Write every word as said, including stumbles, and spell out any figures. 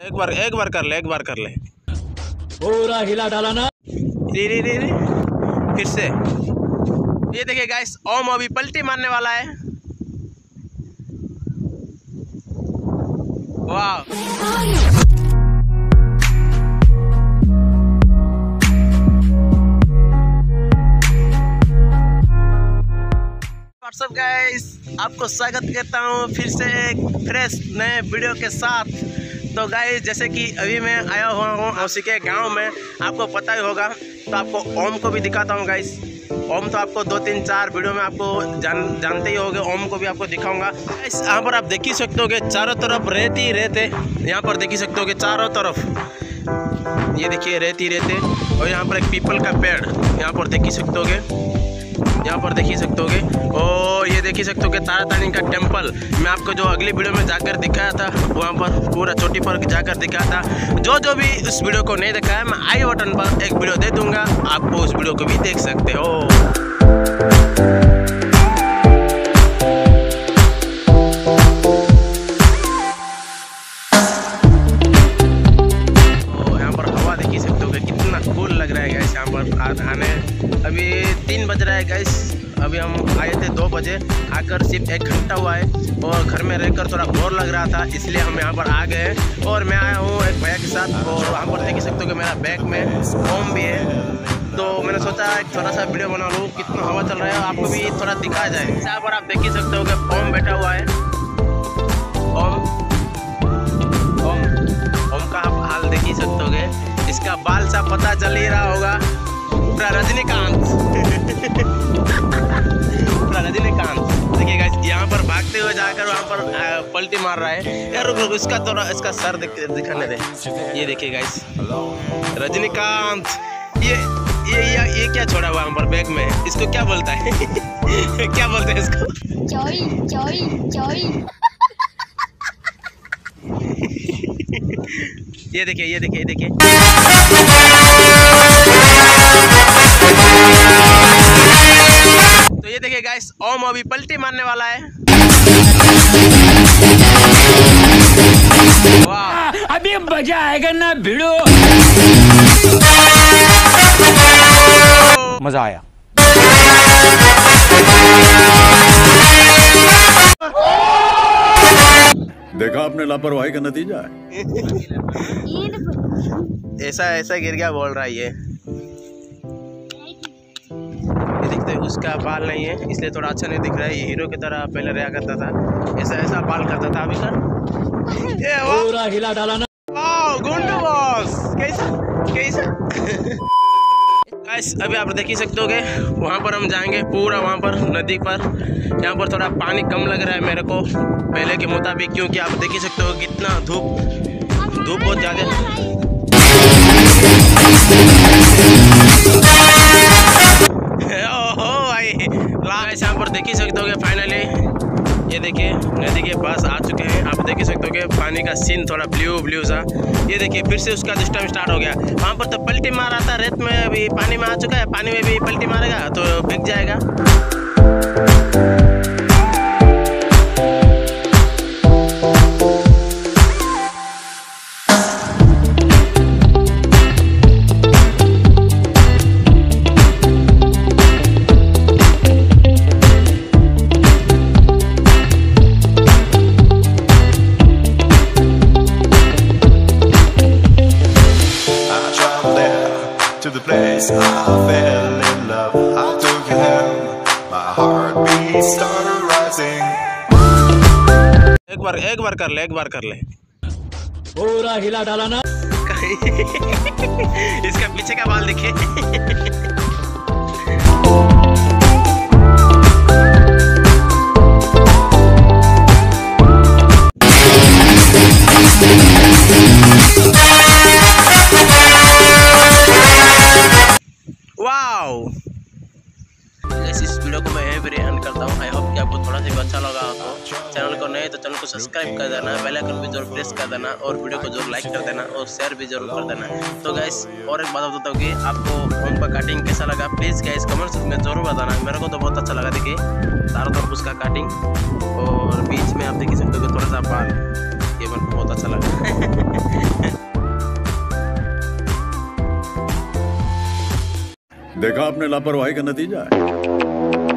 एक बार एक बार कर ले एक बार कर ले पूरा हिला डाला ना। रे रे रे रे फिर से। ये देखिए गाइस, ओम अभी पलटी मारने वाला है। वाह, व्हाट्सअप गाइस, आपको स्वागत करता हूँ फिर से एक फ्रेश नए वीडियो के साथ। तो गाइस, जैसे कि अभी मैं आया हुआ हूँ मौसी के गांव में, आपको पता ही होगा, तो आपको ओम को भी दिखाता हूँ गाइस। ओम तो आपको दो तीन चार वीडियो में आपको जान जानते ही होंगे, ओम को भी आपको दिखाऊंगा गाइस। यहाँ पर आप देख ही सकते होगे चारों तरफ रेत ही रेत है। यहाँ पर देख ही सकते होगे चारों तरफ, ये देखिए रेत ही रेत है। और यहाँ पर एक पीपल का पेड़ यहाँ पर देख ही सकते होगे, यहाँ पर देख ही सकते होगे। और ये देख ही सकते होगे तारा तारनी का टेम्पल। मैं आपको जो अगली वीडियो में जाकर दिखाया था, वहाँ पर पूरा चोटी पर जाकर दिखाया था। जो जो भी उस वीडियो को नहीं देखा है, मैं आई बटन पर एक वीडियो दे दूंगा, आप उस वीडियो को भी देख सकते हो। यहाँ पर आने अभी तीन बज रहा है गाइस। अभी हम आए थे दो बजे, आकर सिर्फ एक घंटा हुआ है और घर में रहकर थोड़ा बोर लग रहा था, इसलिए हम यहाँ पर आ गए। और मैं आया हूँ एक भैया के साथ, और वहाँ पर देख सकते हो कि मेरा बैग में ओम भी है। तो मैंने सोचा एक थोड़ा सा वीडियो बना लूँ, कितना हवा चल रहा है आपको भी थोड़ा दिखाया जाए। यहाँ पर आप देख ही सकते हो कि ओम बैठा हुआ है। ओम ओम ओम का आप हाल देख ही सकते होगे, इसका बाल सा पता चल ही रहा होगा, पूरा रजनीकांत पूरा रजनीकांत। देखिए गाइस, यहाँ पर भागते हुए जाकर वहाँ पर पलटी मार रहा है। यार रुक रुक, इसका थोड़ा इसका सर दिख, दिखाने दे। ये देखिए गाइस, रजनीकांत। ये ये ये ये क्या छोड़ा हुआ वहाँ पर बैग में, इसको क्या बोलता है? क्या बोलते हैं इसको? चोई चोई चोई। ये देखिए ये देखिए ये देखिए तो ये देखिए गाइस, ओम अभी पलटी मारने वाला है। वाह, अभी मजा आएगा ना भिड़ो। मजा आया। देखा आपने लापरवाही का नतीजा है। ऐसा ऐसा गिर गया बोल रहा है ये। ये देखते उसका बाल नहीं है, इसलिए थोड़ा अच्छा नहीं दिख रहा है। ये हीरो की तरह पहले रहा करता था, ऐसा ऐसा बाल करता था। अभी कर ये पूरा हिला डाला ना। वाह, गुंडू बॉस कैसा कैसा। गाइस, अभी आप देख ही सकते होगे, वहाँ पर हम जाएंगे पूरा वहाँ पर नदी पर। यहाँ पर थोड़ा पानी कम लग रहा है मेरे को पहले के मुताबिक, क्योंकि आप देख ही सकते हो कितना धूप धूप बहुत ज़्यादा। ओहो भाई, लास्ट यहाँ पर देख ही सकते होगे फाइनली। ये देखिए नदी के पास आ चुके हैं। आप देख ही सकते हो कि पानी का सीन थोड़ा ब्लू ब्लू सा। ये देखिए फिर से उसका सिस्टम स्टार्ट हो गया। वहाँ पर तो पलटी मार रहा था रेत में, अभी पानी में आ चुका है, पानी में भी पलटी मारेगा तो भीग जाएगा। To the place I fell in love, I took you home, my heartbeat started rising. एक बार एक बार कर ले एक बार कर ले पूरा हिला डाला ना। इसका पीछे का बाल देखिए। इस वीडियो को मैं यहीं पर एंड करता हूँ। आई होप कि आपको थोड़ा सा भी अच्छा लगा हो। तो चैनल को नए तो चैनल को सब्सक्राइब कर देना, बेल आइकन भी जरूर प्रेस कर देना, और वीडियो को जरूर लाइक कर देना और शेयर भी जरूर कर देना। तो गाइस, और एक बात बताता हूँ कि आपको ओम का कटिंग कैसा लगा, प्लीज़ गाइस कमेंट्स में जरूर बताना। मेरे को तो बहुत अच्छा लगा। देखिए चारों तरफ उसका कटिंग, और बीच में आप देख सकते हो थोड़ा सा बाल, ये मेरे को बहुत अच्छा लगा। देखा आपने लापरवाही का नतीजा है।